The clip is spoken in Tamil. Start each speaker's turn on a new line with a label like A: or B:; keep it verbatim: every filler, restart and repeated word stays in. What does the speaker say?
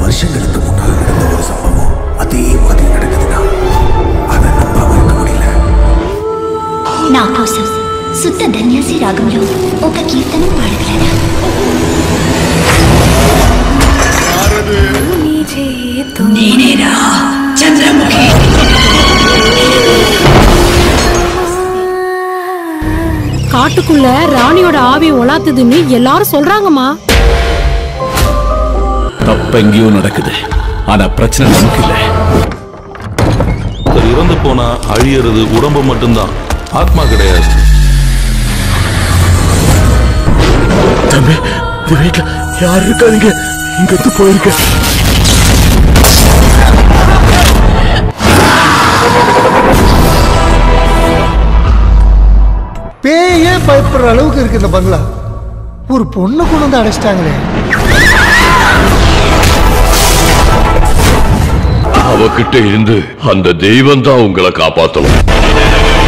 A: வருஷங்களுக்கு முன்னால் நடந்த ஒரு சம்பவம் அதே மாதிரி நடக்குதுன்னா அதை நம்பாம இருக்க முடியல.
B: నా కోసం శుద్ధ ధన్యాసి రాగంలో ఒక కీర్తనం పాడగలరా? నేనేరా చంద్రముఖి.
C: காட்டுக்குள்ள ராணியோட ஆவி உலாத்துதுன்னு எல்லாரும் சொல்றாங்கம்மா.
D: தப்ப எங்கேயோ நடக்குது, ஆனா பிரச்சனை நமக்கு இல்லை.
E: இறந்து போனா அழியறது உடம்பு மட்டும்தான், ஆத்மா கிடையாது.
F: தம்பி, இந்த வீட்டுல யாரு இருக்காதீங்க, இங்க போயிருக்க.
G: பேயே பயப்படுற அளவுக்கு இருக்கு இந்த பங்களா. ஒரு பொண்ணு கொண்டு வந்து அடைச்சிட்டாங்களே.
F: அவகிட்ட இருந்து அந்த தெய்வம் தான் உங்களை காப்பாத்தணும்.